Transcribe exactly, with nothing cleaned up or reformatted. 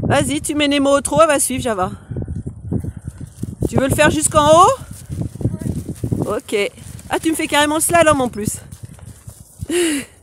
Vas-y, tu mets Nemo au trot, elle va suivre Java. Tu veux le faire jusqu'en haut? Ok. Ah, tu me fais carrément le slalom en plus.